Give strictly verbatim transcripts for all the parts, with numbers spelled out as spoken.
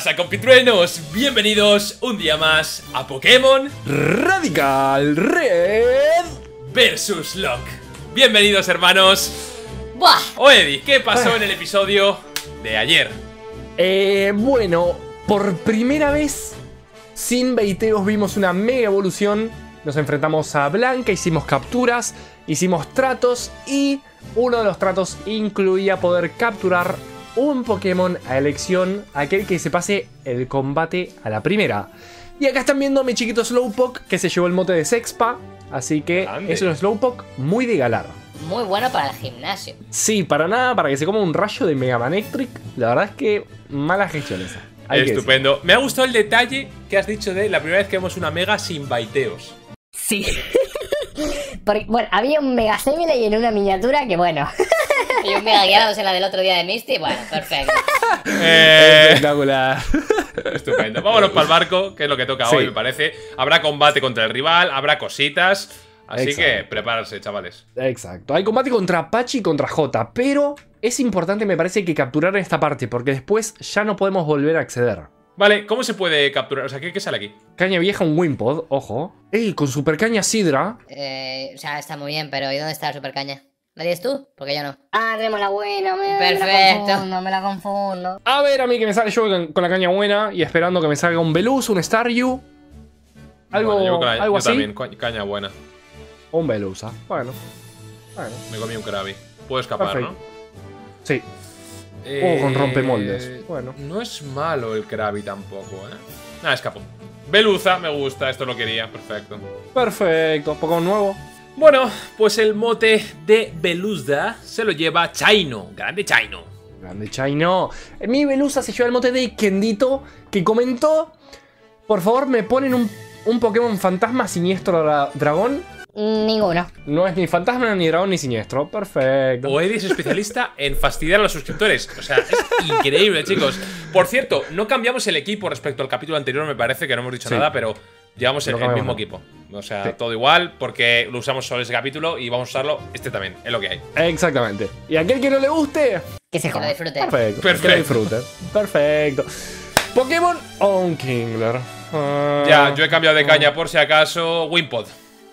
pasa, compitruenos? Bienvenidos un día más a Pokémon Radical Red versus. Locke. Bienvenidos, hermanos. Buah. Oh, Eddie, ¿qué pasó en el episodio de ayer? Eh, bueno, por primera vez, sin baiteos, vimos una mega evolución. Nos enfrentamos a Blanca, hicimos capturas, hicimos tratos y uno de los tratos incluía poder capturar un Pokémon a elección, aquel que se pase el combate a la primera. Y acá están viendo a mi chiquito Slowpoke, que se llevó el mote de Sexpa, así que Grande. es un Slowpoke muy de galar. Muy bueno para el gimnasio. Sí, para nada, para que se coma un rayo de Mega Manectric. La verdad es que mala gestión esa. Hay que Estupendo. Me ha gustado el detalle que has dicho de la primera vez que vemos una mega sin baiteos. Sí. Porque, bueno, había un Mega Semile en una miniatura que, bueno. Y un Mega Gyarados en la del otro día de Misty. Bueno, perfecto. Eh, Espectacular. estupendo. Vámonos para el barco, que es lo que toca Sí. hoy, me parece. Habrá combate contra el rival, habrá cositas. Así Exacto. que prepárate, chavales. Exacto. Hay combate contra Apache y contra Jota, pero es importante, me parece, que capturar esta parte, porque después ya no podemos volver a acceder. Vale, ¿cómo se puede capturar? O sea, ¿qué, qué sale aquí? Caña vieja, un Wimpod, ojo. ¡Ey! Con super caña Sidra. Eh, o sea, está muy bien, pero ¿y dónde está la super caña? ¿La tienes tú? Porque yo no. Ah, tenemos la buena, me, me Perfecto. la confundo, me la confundo. A ver, a mí que me sale yo con, con la caña buena y esperando que me salga un Veluz, un Staryu. Algo, Bueno, yo con la- algo yo así. también, ca- caña buena. O un Veluza. Bueno. Bueno. Me comí un Krabby. Puedo escapar, Perfecto. ¿no? Sí. Eh, con rompemoldes. Bueno. No es malo el Krabby tampoco, ¿eh? Nada, escapo. Beluza, me gusta, esto lo quería, perfecto. Perfecto. Pokémon nuevo. Bueno, pues el mote de Beluza se lo lleva Chaino, grande Chaino. Grande Chaino. Mi Veluza se lleva el mote de Kendito, que comentó: por favor, me ponen un, un Pokémon fantasma siniestro dra- dragón. Ninguno. No es ni fantasma, ni dragón, ni siniestro. Perfecto. O Eddie es especialista en fastidiar a los suscriptores. O sea, es increíble, chicos. Por cierto, no cambiamos el equipo respecto al capítulo anterior, me parece que no hemos dicho Sí. nada, pero llevamos el, No el cambiamos mismo nada. equipo. O sea, Sí. todo igual, porque lo usamos solo ese capítulo y vamos a usarlo este también, es lo que hay. Exactamente. Y aquel que no le guste, Que se Que lo joda. disfrute. perfecto. Perfecto. Que lo disfrute. Perfecto. Pokémon On Kingler. Ah, Ya, yo he cambiado de caña por si acaso. Wimpod.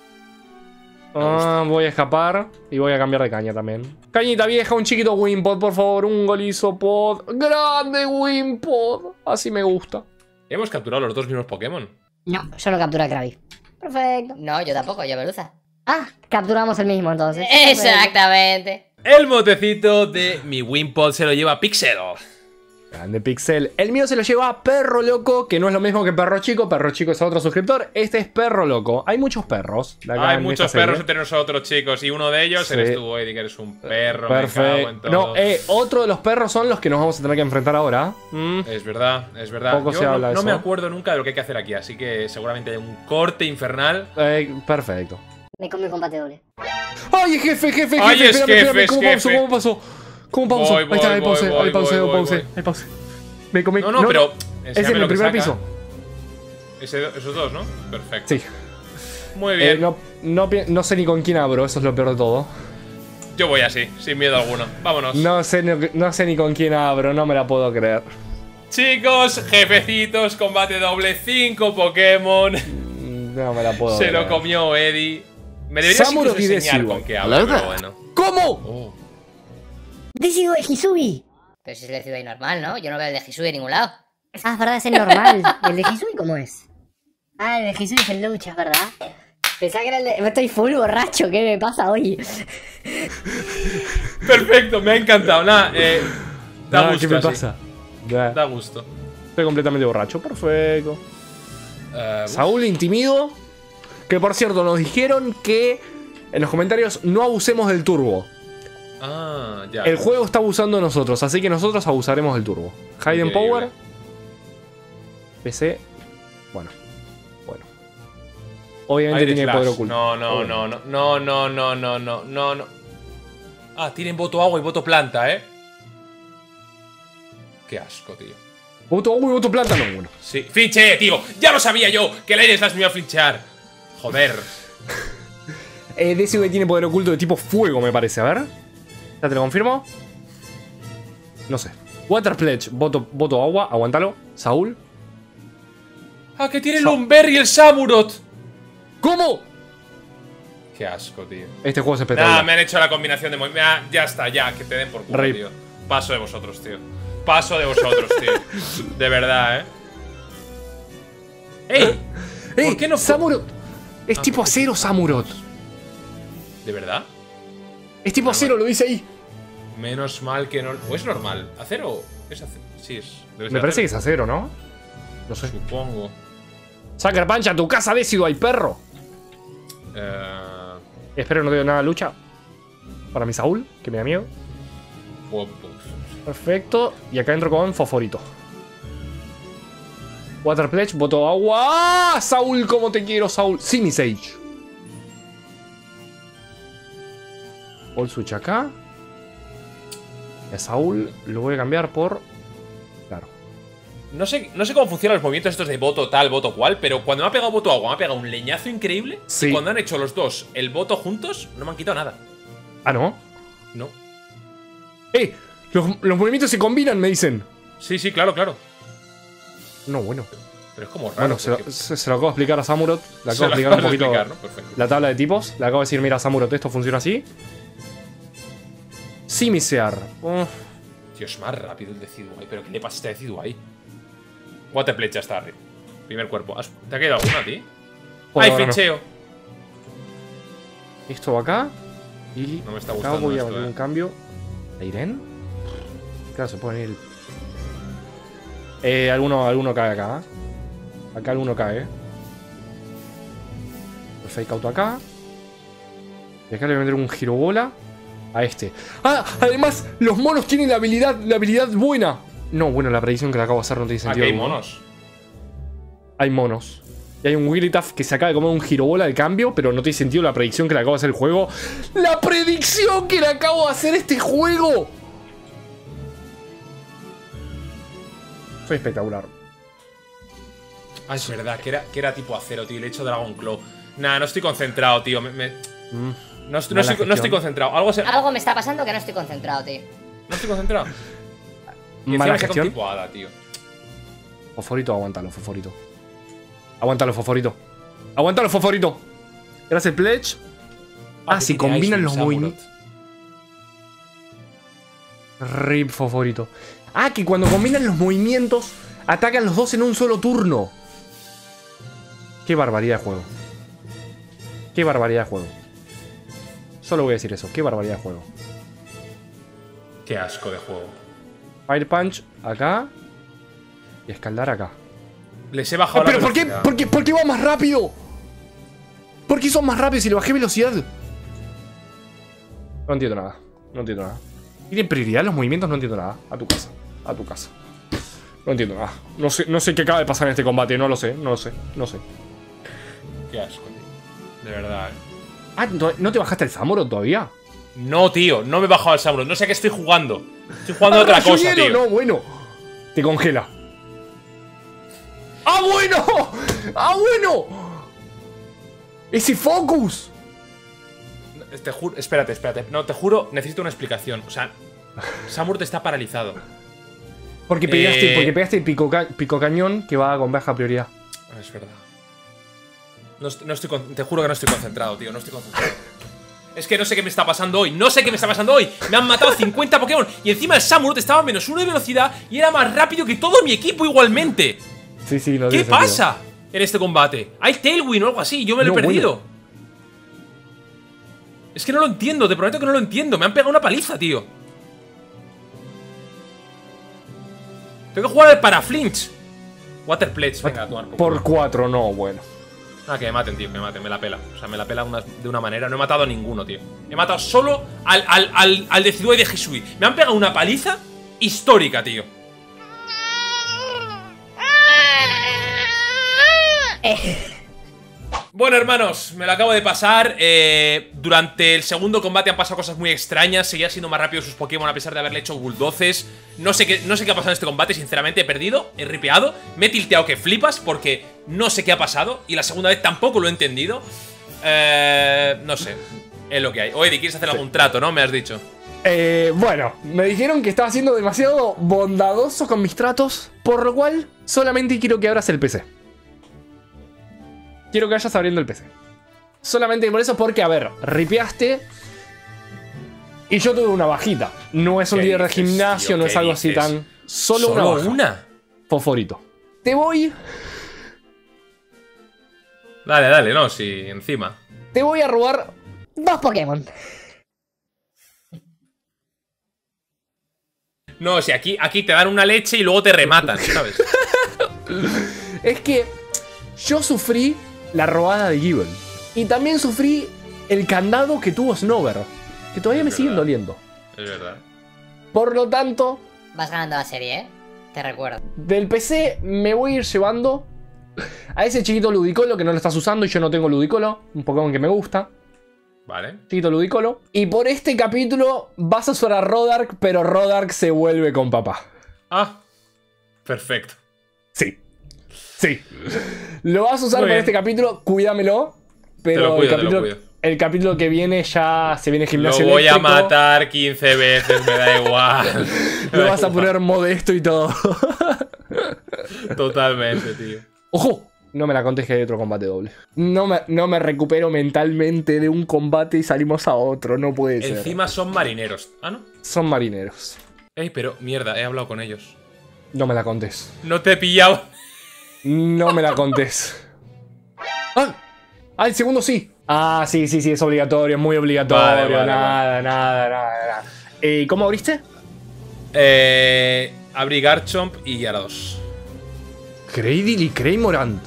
ah, voy a escapar y voy a cambiar de caña también. Cañita vieja, un chiquito Wimpod, por favor. Un Golizopod. Grande Wimpod. Así me gusta. Hemos capturado los dos mismos Pokémon. No, yo no capturé a Krabby. Perfecto. No, yo tampoco, yo Beluza. Ah, capturamos el mismo entonces. Exactamente. El motecito de mi Wimpod se lo lleva Pixel. Grande Pixel. El mío se lo lleva Perro Loco, que no es lo mismo que Perro Chico. Perro Chico es otro suscriptor. Este es Perro Loco. Hay muchos perros. de acá Hay en muchos esta serie. perros entre nosotros, chicos. Y uno de ellos Sí. eres tú, Eddie, que eres un perro. Me cago en Perfecto. todo. No, eh, otro de los perros son los que nos vamos a tener que enfrentar ahora. Mm. Es verdad, es verdad. Poco Yo se no, habla de no me eso. acuerdo nunca de lo que hay que hacer aquí, así que seguramente hay un corte infernal. Eh, perfecto. Me comí un combate doble. ¡Ay, jefe, jefe, jefe! Ay, es espérame, jefe, espérame, es ¿Cómo jefe. pasó? ¿Cómo pasó? ¿Cómo pasó? Voy, Ahí está, ahí voy, pausé, voy, ahí pausé, voy, ahí pausé, voy. ahí pausé. Me comí. No, no, pero. Es enséñame en lo el que primer saca. piso. Ese- esos dos, ¿no? Perfecto. Sí. Muy Eh, bien. no, no, pi- no sé ni con quién abro, eso es lo peor de todo. Yo voy así, sin miedo alguno. Vámonos. No sé, ni- no sé ni con quién abro, no me la puedo creer. Chicos, jefecitos, combate doble, cinco Pokémon. No me la puedo Se creer. lo comió Eddie. Me deberías Samuro incluso enseñar Hidesiwa. con qué habla, pero bueno. ¿Cómo? Oh. Decido de Hisui. Pero si es el de ahí normal, ¿no? Yo no veo el de Hisui en ningún lado. Ah, es verdad, es el normal. ¿El de Hisui cómo es? Ah, el de Hisui es el lucha, es verdad. Pensaba que era el de... Estoy full borracho, ¿qué me pasa hoy? Perfecto, me ha encantado. Nada, eh. Da Ah, gusto. ¿qué me así. pasa? Ya, Da gusto. estoy completamente borracho, perfecto. Eh, uf. Saúl Intimido. Que por cierto, nos dijeron que en los comentarios no abusemos del turbo. Ah, ya. El juego está abusando de nosotros, así que nosotros abusaremos del turbo. Hidden Increíble. Power. P C. Bueno. Bueno. Obviamente Aire tiene Slash. poder oculto. No, no, no, no, no, no, no, no, no, no, no. Ah, tienen voto agua y voto planta, ¿eh? Qué asco, tío. Voto agua y voto planta, no, bueno. Sí, flinché, tío. Ya lo sabía yo, que el Aire Slash me iba a flinchar. Joder. Eh, D S V tiene poder oculto de tipo fuego, me parece. A ver. ¿Ya te lo confirmo? No sé. Water Pledge, voto, voto agua, aguántalo. Saúl. Ah, que tiene el Lumberry y el Samurott. ¿Cómo? Qué asco, tío. Este juego es espectacular. Nah, me han hecho la combinación de movimientos. Ya está, ya, que te den por culo, Rip. tío. Paso de vosotros, tío. Paso de vosotros, tío. De verdad, eh. ¡Ey! ¿Por ¡Ey! qué no? Samurott. Es Ah, tipo ¿por qué? acero, Samurott. ¿De verdad? Es tipo acero, lo dice ahí. Menos mal que no. ¿O es normal? ¿Acero? ¿Es acero? Sí, es. Debe ser Me parece que es acero. acero, ¿no? No sé. Supongo. Sucker Punch a tu casa, décido, hay perro. Eh. Espero no te dio nada de lucha. Para mi Saúl, que me da miedo. Guapos. Perfecto. Y acá entro con Fosforito. Water Pledge, voto agua. ¡Ah! Saúl, cómo te quiero, Saúl. Simisage. All Switch acá. Y a Saúl lo voy a cambiar por... Claro. No sé, no sé cómo funcionan los movimientos estos de voto tal, voto cual, pero cuando me ha pegado voto agua, me ha pegado un leñazo increíble. Sí. Y cuando han hecho los dos el voto juntos, no me han quitado nada. Ah, ¿no? No. ¡Eh! Los, los movimientos se combinan, me dicen. Sí, sí, claro, claro. No, bueno. Pero es como raro. Bueno, se lo, porque- se, se lo acabo de explicar a Samurott. Le Se acabo de lo explicar un acabas de poquito explicar, ¿no? Perfecto. la tabla de tipos. Le acabo de decir, mira, Samurott, esto funciona así. Simisear. Oh, Tío, es más rápido el Decidueye. ¿Pero qué le pasa a este Decidueye? Water Pledge ya está arriba. Primer cuerpo. ¿Has- ¿Te ha quedado alguna a ti? por ¡Ay, ahora no. ficheo! Esto va acá. Y No me está acá gustando voy a esto, meter eh. un cambio. ¿A Irene? Claro, se puede ir. Eh, alguno, alguno cae acá. ¿eh? Acá alguno cae. El fake auto acá. Y acá le voy a meter un girobola a este. ¡Ah! Además, los monos tienen la habilidad, la habilidad buena. No, bueno, la predicción que le acabo de hacer no tiene Aquí sentido. hay alguno. monos. Hay monos. Y hay un Wigglytuff que se acaba de comer un girobola de cambio, pero no tiene sentido la predicción que le acabo de hacer el juego. ¡La predicción que le acabo de hacer este juego! Soy espectacular. Ah, es verdad, que era, que era tipo acero, tío. Le he hecho Dragon Claw. Nah, no estoy concentrado, tío. Me, me- Mm. No, estoy, Mala no, estoy, no gestión. estoy concentrado. Algo se... Algo me está pasando que no estoy concentrado, tío. No estoy concentrado. Y encima Mala me saca un gestión. tipo hada, tío. Fosforito, aguántalo, Fosforito. Aguántalo, Fosforito. Aguántalo, Fosforito. Gracias el pledge. Ah, que si tiene combinan Ice los Beam movimientos. Rip Fosforito. Ah, que cuando combinan los movimientos, atacan los dos en un solo turno. Qué barbaridad de juego. Qué barbaridad de juego. Solo voy a decir eso. Qué barbaridad de juego. Qué asco de juego. Fire Punch acá. Y escaldar acá. Les he bajado Ah, ¿pero la por qué, velocidad. por, qué, por qué va más rápido? ¿Por qué son más rápidos si le bajé velocidad? No entiendo nada. No entiendo nada. ¿Tienen prioridad los movimientos? No entiendo nada. A tu casa. A tu casa. No entiendo nada. No sé, no sé qué acaba de pasar en este combate. No lo sé. No lo sé. No sé. Qué asco, tío. De verdad, eh. Ah, ¿no, ¿no te bajaste el Samurott todavía? No, tío, no me he bajado al Samurott. No sé a qué estoy jugando. Estoy jugando a Ah, otra rayo cosa, hielo, tío. No, bueno. Te congela. ¡Ah, bueno! ¡Ah, bueno! ¡Ese focus! Te juro, espérate, espérate. No, te juro, necesito una explicación. O sea, Samurott está paralizado. Porque pegaste, Eh. porque pegaste el pico, ca- pico cañón que va con baja prioridad. Ah, es verdad. No, est- no estoy con- te juro que no estoy concentrado, tío. No estoy concentrado. Es que no sé qué me está pasando hoy. No sé qué me está pasando hoy. Me han matado cincuenta Pokémon. Y encima el Samurott estaba a menos uno de velocidad y era más rápido que todo mi equipo igualmente. Sí, sí, no ¿Qué tiene sentido. pasa en este combate? ¿Hay Tailwind o algo así? Yo me lo No, he perdido. Es que no lo entiendo, te prometo que no lo entiendo. Me han pegado una paliza, tío. Tengo que jugar al para flinch. Water Pledge, venga, a tomar por Por culo. cuatro, no, bueno. Ah, que me maten, tío, que me maten, me la pela. O sea, me la pela una- de una manera. No he matado a ninguno, tío. He matado solo al, al, al, al Decidueye de Hisui. Me han pegado una paliza histórica, tío. Bueno, hermanos, me lo acabo de pasar. eh, Durante el segundo combate han pasado cosas muy extrañas. Seguía siendo más rápido sus Pokémon a pesar de haberle hecho bulldoces. No sé qué, no sé qué ha pasado en este combate, sinceramente he perdido, he ripeado. Me he tilteado que flipas porque no sé qué ha pasado. Y la segunda vez tampoco lo he entendido. eh, No sé, es lo que hay. Oye, ¿quieres hacer algún trato, no? Me has dicho. Eh, bueno, me dijeron que estaba siendo demasiado bondadoso con mis tratos, por lo cual solamente quiero que abras el P C. Quiero que vayas abriendo el P C. Solamente por eso, porque, a ver, ripeaste y yo tuve una bajita. No es un líder de gimnasio, tío, no es algo dices? así tan... Solo, ¿Solo una baja. una? Fosforito. Te voy... Dale, dale, no, sí, encima. Te voy a robar... Dos Pokémon. No, si aquí, aquí te dan una leche y luego te rematan, ¿sabes? Es que yo sufrí la robada de Gible. Y también sufrí el candado que tuvo Snover. Que todavía es me verdad. siguen doliendo. Es verdad. Por lo tanto... Vas ganando la serie, ¿eh? Te recuerdo. Del P C me voy a ir llevando a ese chiquito Ludicolo que no lo estás usando y yo no tengo Ludicolo. Un Pokémon que me gusta. Vale. Chiquito Ludicolo. Y por este capítulo vas a usar a Rodark, pero Rodark se vuelve con papá. Ah, perfecto. Sí. Sí. Lo vas a usar por este capítulo, cuídamelo. Pero lo cuido, el, capítulo, lo el capítulo que viene ya se viene gimnasio Lo voy eléctrico. a matar quince veces, me da igual. Me Lo da vas a igual. poner modesto y todo. Totalmente, tío. ¡Ojo! No me la contes que hay otro combate doble. No me, no me recupero mentalmente de un combate y salimos a otro. No puede ser. Encima son marineros. Ah, ¿no? Son marineros. Ey, pero mierda, he hablado con ellos. No me la contes. No te he pillado. No me la contes. ¡Ah! ¡Ah, el segundo sí! Ah, sí, sí, sí, es obligatorio, es muy obligatorio. Vale, vale, nada, vale. nada, nada, nada. Eh, ¿Cómo abriste? Eh. Abrí Garchomp y Gyarados. Cradle y Craymorant.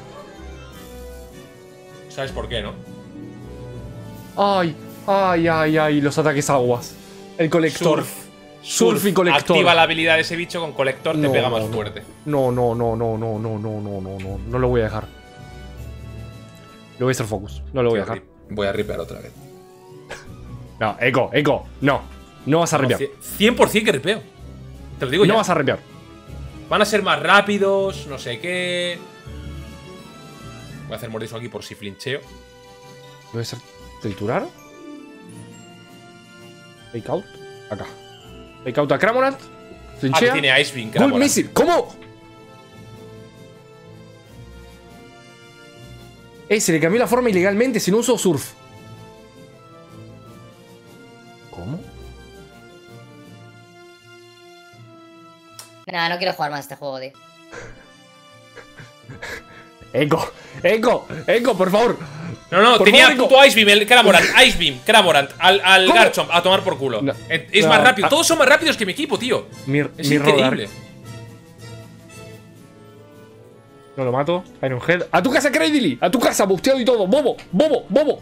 ¿Sabes por qué, no? Ay, ay, ay, ay, los ataques aguas. El colector. Surf. Surf y colector. Activa la habilidad de ese bicho con colector, No, te pega más no. fuerte. No, no, no, no, no, no, no, no, no, no. No lo voy a dejar. Lo voy a hacer focus. No lo voy a dejar. Voy a ripear otra vez. No, Echo, Echo. No. No vas a ripear. cien por cien que ripeo. Te lo digo No ya. vas a ripear. Van a ser más rápidos, no sé qué. Voy a hacer mordisco aquí por si flincheo. ¿Debe ser triturar? Fake out. Acá. Fake out a Cramorant. Ah, Flinchea. que tiene Ice Beam, Ghoul Missile. ¿Cómo? Eh, se le cambió la forma ilegalmente si no usó Surf. ¿Cómo? Nada, no quiero jugar más este juego, tío. Echo, Echo, Echo, por favor. No, no, Por tenía favor, puto Ice Beam, el Cramorant, Ice Beam, Cramorant, al, al ¿Cómo? Garchomp, a tomar por culo. No, es es no, más rápido, ah. todos son más rápidos que mi equipo, tío. Mi, Es mi increíble. Rodark. No lo mato. Iron Head. ¡A tu casa, Cradily! ¡A tu casa! Busteado y todo. ¡Bobo! ¡Bobo! ¡Bobo!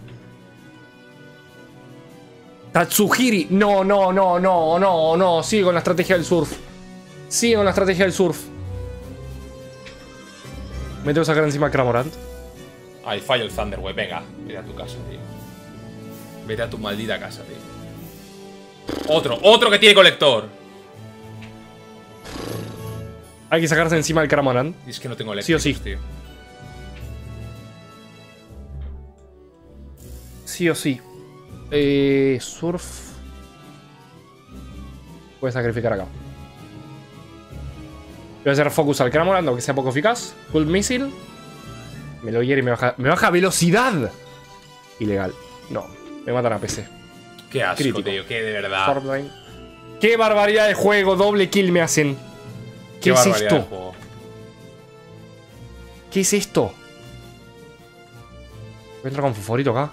Tatsuhiri. No, no, no, no, no, no. Sigue con la estrategia del surf. Sigue con la estrategia del surf. Me tengo que sacar encima a Cramorant. Ay, fallo el Thunderwave, venga. Vete a tu casa, tío. Vete a tu maldita casa, tío. Otro, otro que tiene colector. Hay que sacarse encima del Cramorant. Y es que no tengo Sí o eléctricos, sí. tío. Sí o sí. Eh, surf. Voy a sacrificar acá. Voy a hacer focus al Cramorant, aunque sea poco eficaz. Full Missile. Me lo hiere y me baja, me baja velocidad. Ilegal. No, me matan a P C. Qué asco, Crítico. tío, que de verdad. Farmline. Qué barbaridad de juego, doble kill me hacen. ¿Qué, Qué es barbaridad de esto? juego. ¿Qué es esto? Voy a entrar con Fosforito acá.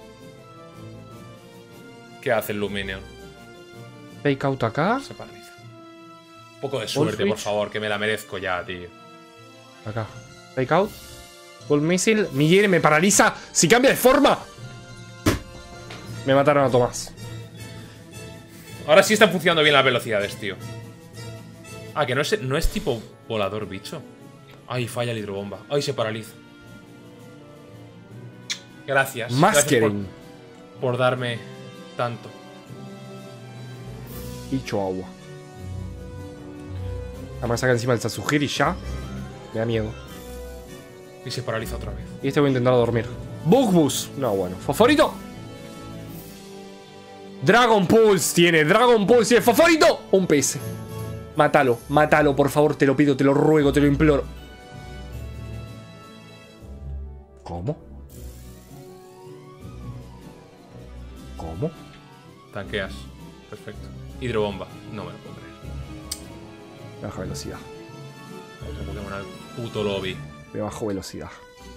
¿Qué hace el Lumineon? Fake out acá. Se paraliza. Un poco de suerte, Switch. por favor, que me la merezco ya, tío. Acá. Fake out. Full Missile. Miguel me paraliza. Si cambia de forma. Me mataron a Tomás. Ahora sí están funcionando bien las velocidades, tío. Ah, que no es, no es tipo volador, bicho. Ay, falla el hidrobomba. Ay, se paraliza. Gracias. Masquering. Gracias por, por darme tanto. Bicho agua. Además saca encima el Tatsuhiri ya. Me da miedo. Y se paraliza otra vez. Y este voy a intentar dormir. Bugbus. No, bueno. Fosforito. Dragon Pulse tiene, Dragon Pulse tiene. ¡Fosforito! Un P S. Mátalo, mátalo, por favor, te lo pido, te lo ruego, te lo imploro. ¿Cómo? ¿Cómo? Tanqueas. Perfecto. Hidrobomba. No me lo puedo creer. Baja velocidad. Otro Pokémon al puto lobby. Me bajo velocidad.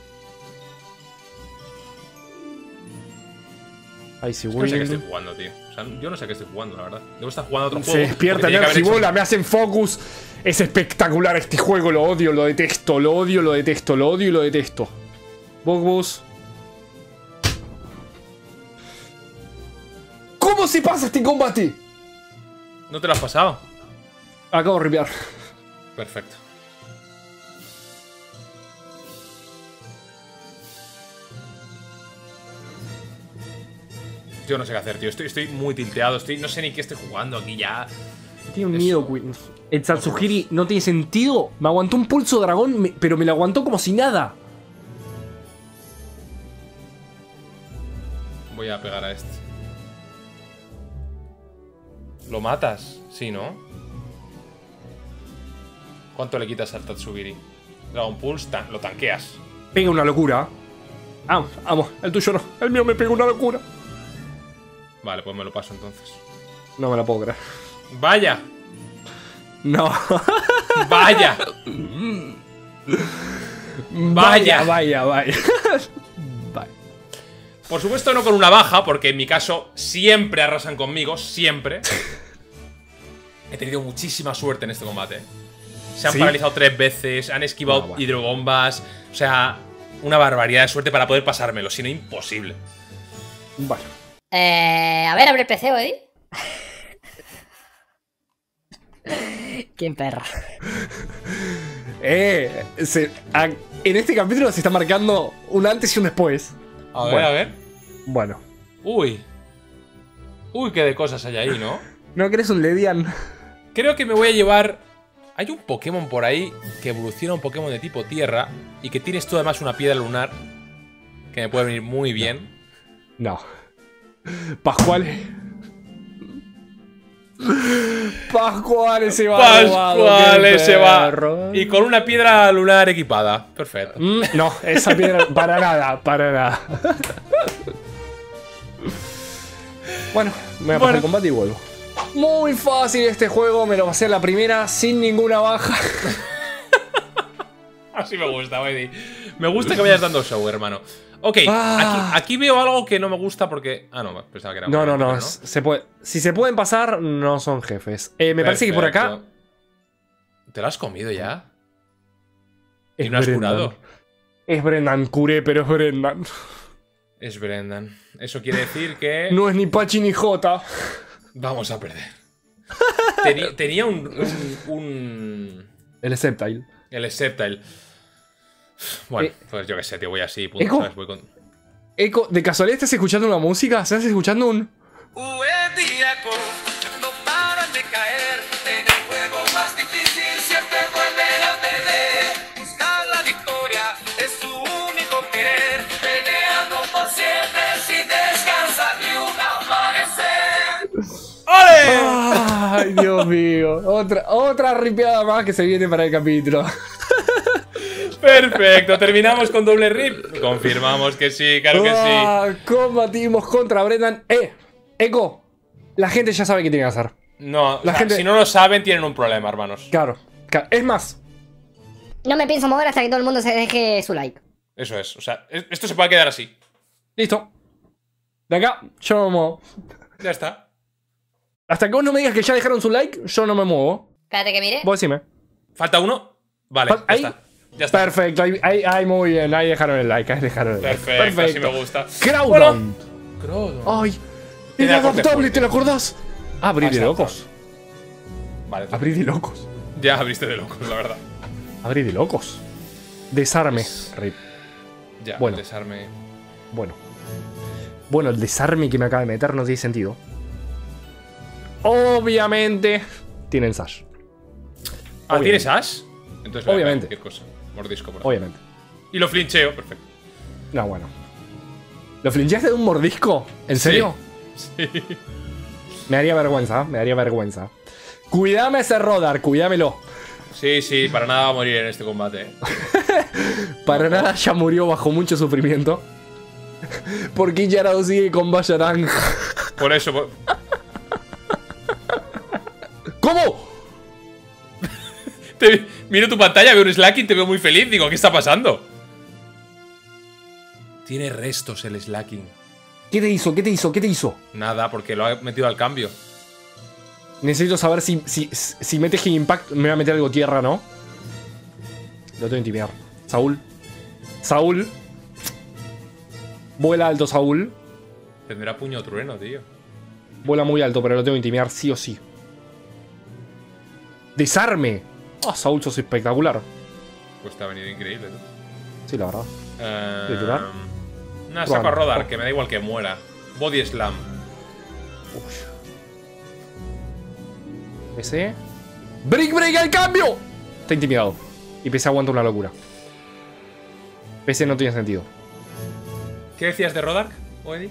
Ay, si Es que no sé qué Will. estoy jugando, tío. O sea, yo no sé qué estoy jugando, la verdad. Debo estar jugando a otro Se juego. despierta porque tenía que haber hecho- Nergibola, me hacen focus. Es espectacular este juego, lo odio, lo detesto, lo odio, lo detesto, lo odio y lo detesto. Bogbus. ¿Cómo se pasa este combate? ¿No te lo has pasado? Acabo de ripear. Perfecto. Yo no sé qué hacer, tío. Estoy, estoy muy tilteado. Estoy, no sé ni qué estoy jugando aquí ya. Tiene un Eso. miedo, Queen. El Satsuhiri no tiene sentido. Me aguantó un pulso dragón, me- pero me lo aguantó como si nada. Voy a pegar a este. ¿Lo matas? Sí, ¿no? ¿Cuánto le quitas al Tatsugiri? Dragon Pulse, tan- lo tanqueas. Pega una locura. Vamos, vamos, el tuyo no. El mío me pega una locura. Vale, pues me lo paso entonces. No me la puedo creer. ¡Vaya! No. ¡Vaya! Vaya, vaya, vaya. Vaya. Por supuesto no con una baja, porque en mi caso siempre arrasan conmigo, siempre. He tenido muchísima suerte en este combate. Se han ¿Sí? paralizado tres veces, han esquivado Ah, bueno. hidrobombas. O sea, una barbaridad de suerte para poder pasármelo, si no imposible. Vale. Eh, a ver, abre el P C, Eddie. ¿Quién perra? Eh, se- a- en este capítulo se está marcando un antes y un después. A ver, Bueno. a ver. Bueno. Uy. Uy, qué de cosas hay ahí, ¿no? ¿No querés un Ledian? Creo que me voy a llevar... Hay un Pokémon por ahí que evoluciona a un Pokémon de tipo tierra y que tienes tú además una piedra lunar que me puede venir muy bien. No. Pascual. Pascual se va. Pascual se va. Y con una piedra lunar equipada. Perfecto. Mm, no, esa piedra. Para nada, para nada. Bueno, me voy a pasar Bueno. el combate y vuelvo. Muy fácil este juego, me lo pasé a la primera sin ninguna baja. Así me gusta, Eddie. Me gusta que vayas dando show, hermano. Ok, Ah. aquí, aquí veo algo que no me gusta porque... Ah, no, pensaba que era... No, no, no, ¿no? se puede, si se pueden pasar, no son jefes. Eh, me parece que por acá Perfecto. ¿Te lo has comido ya? es Y no has Brendan. curado. Es Brendan, curé, pero es Brendan. Es Brendan. Eso quiere decir que... No es ni Pachi ni Jota. Vamos a perder. Teni- tenía un, un, un- El Sceptile. El Sceptile. Bueno, Eh, pues yo qué sé, tío, voy así, punto, ¿Eco? ¿sabes? Voy con... Eco, ¿de casualidad estás escuchando una música? ¿Estás escuchando un...? Uedíaco, no paran de caer en el juego más difícil, siempre vuelven a perder. Buscar la victoria es su único querer, peleando por siempre sin descansar ni un amanecer. ¡Ole! Ay, Dios mío. Otra, otra ripeada más que se viene para el capítulo. Perfecto, terminamos con doble rip. Confirmamos que sí, claro que sí. Ah, combatimos contra Brendan. ¡Eh! Eco, la gente ya sabe qué tiene que hacer. No, o La sea, gente- si no lo saben, tienen un problema, hermanos. Claro. ca- Es más, No me pienso mover hasta que todo el mundo se deje su like. Eso es, o sea, es- esto se puede quedar así. listo. De acá, yo no me muevo. Ya está. Hasta que vos no me digas que ya dejaron su like, yo no me muevo. Espérate que mire. Vos decime. ¿Falta uno? Vale, Fal- ya ahí. está. Ya está. Perfecto, ahí, ahí, ahí muy bien. Ahí dejaron el like, ahí dejaron el like. Perfecto, así me gusta. Crowdon. Groudon. Ay, Tiene la corte inadaptable, fuerte. ¿te lo acordás? Abrí de Hasta locos. Vale, tú- Abrí de locos. ya abriste de locos, la verdad. Abrí de locos. Desarme. Rip. Ya, Bueno. desarme. Bueno. Bueno, el desarme que me acaba de meter no tiene sentido. Obviamente. Tienen Sash. Ah, Obviamente. ¿tienes Ash? Entonces, voy a Obviamente. cualquier cosa. Mordisco por ahí. Obviamente. Y lo flincheo, perfecto. No, bueno. ¿Lo flinchaste de un mordisco? ¿En serio? Sí. Me daría vergüenza, me daría vergüenza. Cuidame ese Rodar, cuidámelo. Sí, sí, para nada va a morir en este combate. ¿eh? Para no, nada ya murió bajo mucho sufrimiento. Porque Yarado sigue con Bayarang. Por eso. Por... ¿Cómo? Te, miro tu pantalla, veo un Slacking, te veo muy feliz. Digo, ¿qué está pasando? Tiene restos el Slacking. ¿Qué te hizo? ¿Qué te hizo? ¿Qué te hizo? Nada, porque lo ha metido al cambio. Necesito saber si, si, si mete Hit Impact. Me va a meter algo tierra, ¿no? Lo tengo que intimidar. Saúl. Saúl. Vuela alto, Saúl. Tendrá puño trueno, tío. Vuela muy alto, pero lo tengo que intimidar sí o sí. Desarme. Ah, Saúl, sos espectacular. Pues te ha venido increíble, ¿no? Sí, la verdad. Eh, ¿De tirar? Nada, saco a Rodar, Oh. que me da igual que muera. Body Slam. P C. ¡Brick Break al cambio! Está intimidado. Y P C aguanta una locura. P C no tiene sentido. ¿Qué decías de Rodar, Oedi?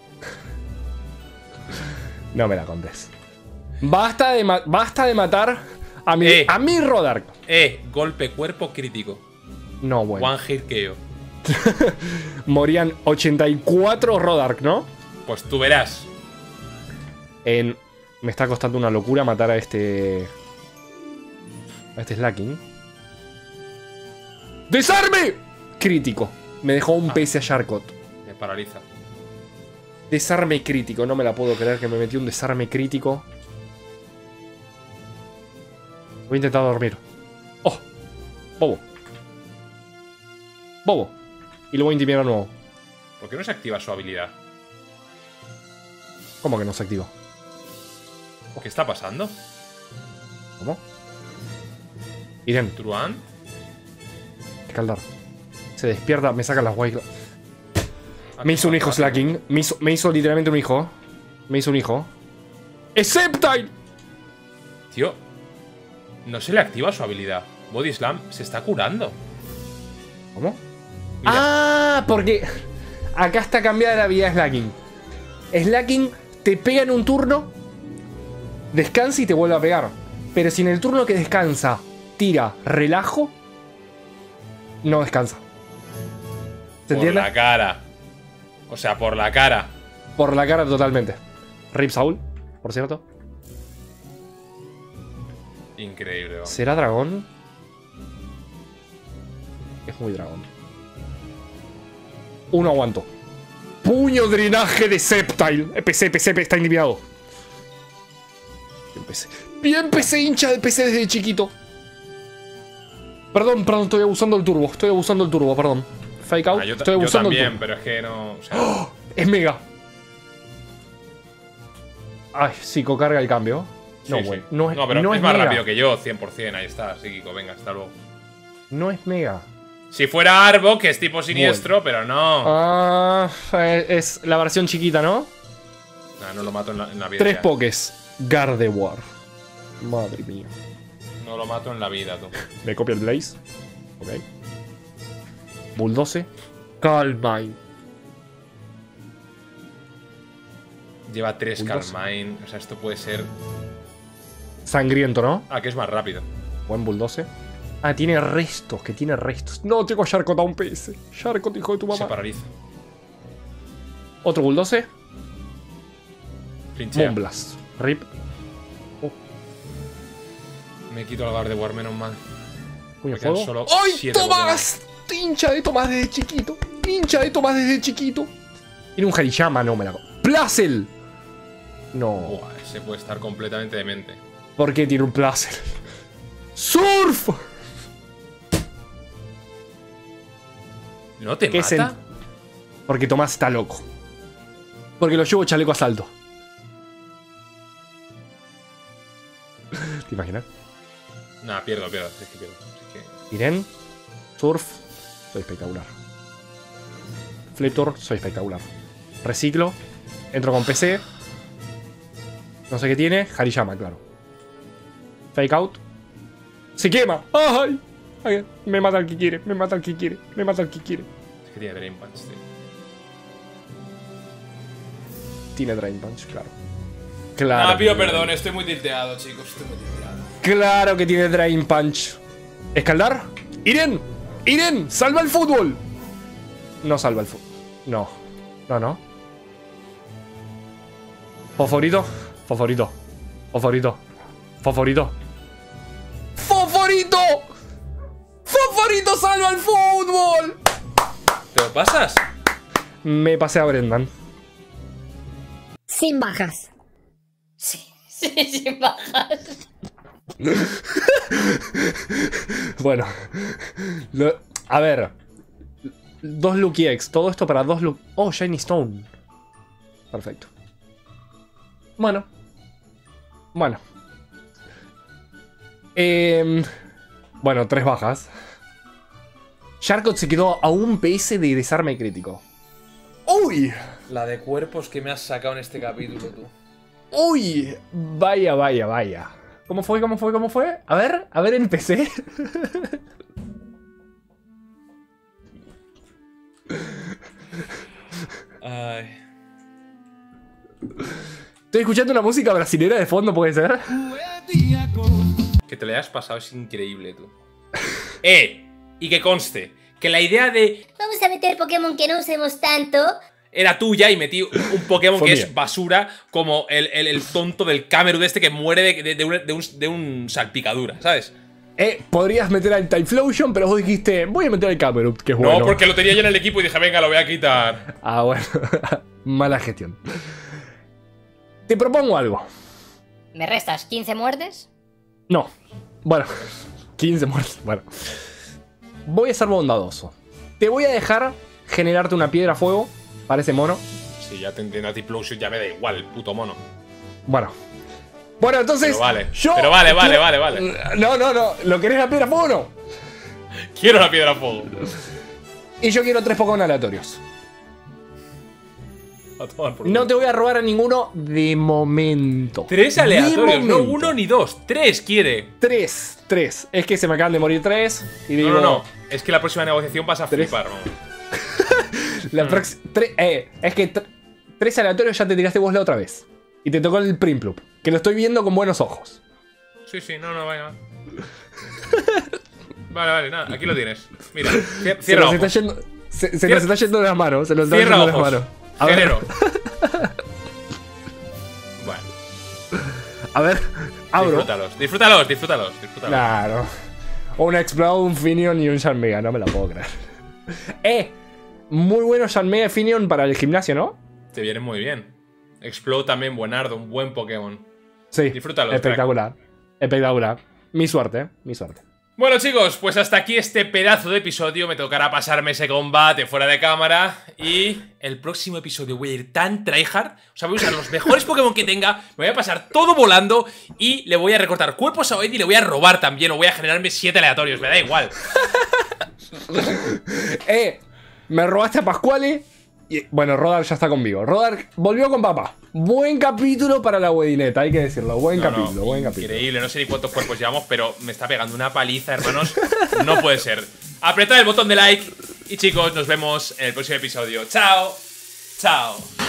No me la contés. Basta de, ma basta de matar a mi, Eh. a mi Rodark. Eh, golpe cuerpo crítico. No, bueno. One hit K O. Morían ochenta y cuatro Rodark, ¿no? Pues tú verás. En... Me está costando una locura matar a este... A este Slacking. ¡Desarme! Crítico. Me dejó un Ah. P C a Sharkot. Me paraliza. Desarme crítico. No me la puedo creer que me metió un desarme crítico. Voy a intentar dormir. ¡Oh! Bobo. Bobo. Y lo voy a intimidar de nuevo. ¿Por qué no se activa su habilidad? ¿Cómo que no se activa? ¿Qué está pasando? ¿Cómo? Irene, ¿Truan? escaldar. Se despierta, me saca las white. Me hizo un hijo Slacking. Me hizo, me hizo literalmente un hijo. Me hizo un hijo. ¡Sceptile! Tío, no se le activa su habilidad. Body Slam se está curando. ¿Cómo? Mira. Ah, porque acá está cambiada la habilidad de Slacking. Slacking te pega en un turno, descansa y te vuelve a pegar. Pero si en el turno que descansa tira relajo, no descansa. ¿Se Por entiende? la cara. O sea, por la cara. Por la cara totalmente. Rip Saul, por cierto. Increíble. vamos. ¿Será dragón? Es muy dragón. Uno aguanto. Puño drenaje de Sceptile. P C, P C, está intimidado. Bien P C. Bien P C, hincha de P C desde chiquito. Perdón, perdón, estoy abusando del turbo. Estoy abusando del turbo, perdón. Fake out. Ah, yo, ta- estoy yo abusando del también, turbo. pero es que no. O sea, Es mega. Ay, psico carga el cambio. sí, No, sí. bueno. No es, pero no es es más mega. rápido que yo, cien por cien. Ahí está, psíquico. Venga, hasta luego. No es mega. Si fuera Arbok, que es tipo siniestro, pero no. Ah, eh, es la versión chiquita, ¿no? Nah, no lo mato en la, en la vida. Tres ya. pokés. Gardevoir. Madre mía. No lo mato en la vida, tú. Me copia el Blaze. Ok. Bulldoze. Calmine. Lleva tres Bulldozer. Calmine. O sea, esto puede ser. Sangriento, ¿no? Ah, que es más rápido. Buen Bulldoze. Ah, tiene restos, que tiene restos. No, tengo a Sharkot a un P S. Sharkot, hijo de tu Se mamá. paraliza. Otro Bulldoze. Flinchea. Moonblast. Rip. Me quito al Gardevoir, menos mal. Puño Me quedan fuego. solo ¡Ay, siete Tomás! Hincha de Tomás desde chiquito. Hincha de Tomás desde chiquito. Tiene un Hariyama, no me la... ¡Placel! No. Buah, ese puede estar completamente demente. ¿Por qué tiene un Placel? ¡Surf! ¿No te ¿Qué mata? sen- Porque Tomás está loco. Porque lo llevo chaleco asalto. ¿Te imaginas? Nah, pierdo, pierdo. Es que pierdo. Es que... Irene, Surf, soy espectacular. Fletor, soy espectacular. Reciclo, entro con P C. No sé qué tiene. Hariyama, claro. Fake out. Se quema. ¡Ay! Ay, me mata el que quiere, me mata el que quiere, me mata el que quiere. Es que tiene Drain Punch, tío. Tiene Drain Punch, claro. Claro. No, pido perdón, estoy muy tilteado, chicos. Estoy muy tilteado. Claro que tiene Drain Punch. ¿Escaldar? ¡Iren! ¡Iren! ¡Salva el fútbol! No salva el fútbol. No. No, no. Fosforito. Fosforito. Fosforito. Fosforito. ¡Fosforito! ¡Fosforito salva el fútbol! ¿Te lo pasas? Me pasé a Brendan. Sin bajas. Sí, sí, sin bajas. Bueno. Lo- a ver. Dos Lucky X. Todo esto para dos Lucky... Oh, Shiny Stone. Perfecto. Bueno. Bueno. Eh, bueno, tres bajas. Sharkot se quedó a un P S de desarme crítico. ¡Uy! La de cuerpos que me has sacado en este capítulo, tú. ¡Uy! Vaya, vaya, vaya. ¿Cómo fue? ¿Cómo fue? ¿Cómo fue? A ver, a ver en P C. Ay. Estoy escuchando una música brasilera de fondo, ¿puede ser? Que te le hayas pasado es increíble, tú. ¡Eh! Y que conste, que la idea de Vamos a meter Pokémon que no usemos tanto. era tuya y metí un Pokémon Fue que mía. es basura, como el, el- el tonto del Camerupt este que muere de, de- de un, de un- de un salpicadura, ¿sabes? Eh, podrías meter al Typhlosion, pero vos dijiste, voy a meter al Camerupt, que es No, bueno. porque lo tenía ya en el equipo y dije, venga, lo voy a quitar. Ah, bueno. Mala gestión. Te propongo algo. ¿Me restas quince muertes? No. Bueno. quince muertes. Bueno. Voy a ser bondadoso. Te voy a dejar generarte una piedra a fuego para ese mono. Sí, ya te entiendo a ti, Plowshot, ya me da igual, el puto mono. Bueno. Bueno, entonces. Pero vale, yo pero vale, vale, quiero- vale, vale. No, no, no. ¿Lo querés la piedra a fuego o no? Quiero la piedra a fuego. Y yo quiero tres Pokémon aleatorios. A tomar por No culo. te voy a robar a ninguno de momento. Tres De aleatorios, no momento. uno ni dos, tres quiere. Tres, tres. Es que se me acaban de morir tres. Y digo, No, no, no. Es que la próxima negociación vas a Tres. flipar, ¿no? La prox- tre- eh, es que tr- tres aleatorios ya te tiraste vos la otra vez. Y te tocó el Primplup. Que lo estoy viendo con buenos ojos. Sí, sí, no, no, vaya. Vale, vale, nada, aquí lo tienes. Mira, cier- Se cierra nos está ojos. yendo. Se, se Cierra- nos está yendo de las manos. Se nos está Cierra yendo de las ojos. manos. A ver, Guerrero. Bueno, a ver. Abro. disfrútalos, disfrútalos, disfrútalos, disfrútalos. Claro. Un Explode, un Finion y un Sharmega. No me la puedo creer. Eh. Muy bueno Sharmega y Finion para el gimnasio, ¿no? Te viene muy bien. Explode también, buenardo, un buen Pokémon. Sí. Disfrútalo, Espectacular. Espectacular. Mi suerte, ¿eh? Mi suerte. Bueno, chicos, pues hasta aquí este pedazo de episodio. Me tocará pasarme ese combate fuera de cámara. Y el próximo episodio voy a ir tan tryhard. O sea, voy a usar los mejores Pokémon que tenga. Me voy a pasar todo volando. Y le voy a recortar cuerpos a Oed y le voy a robar también. O voy a generarme siete aleatorios. Me da igual. Eh. Me robaste a Pascuale. Y, bueno, Rodar ya está conmigo. Rodar volvió con papá. Buen capítulo para la wedineta, hay que decirlo. Buen No, no, capítulo, buen capítulo. increíble, no sé ni cuántos cuerpos llevamos, pero me está pegando una paliza, hermanos. No puede ser. Apretad el botón de like. Y chicos, nos vemos en el próximo episodio. Chao. Chao.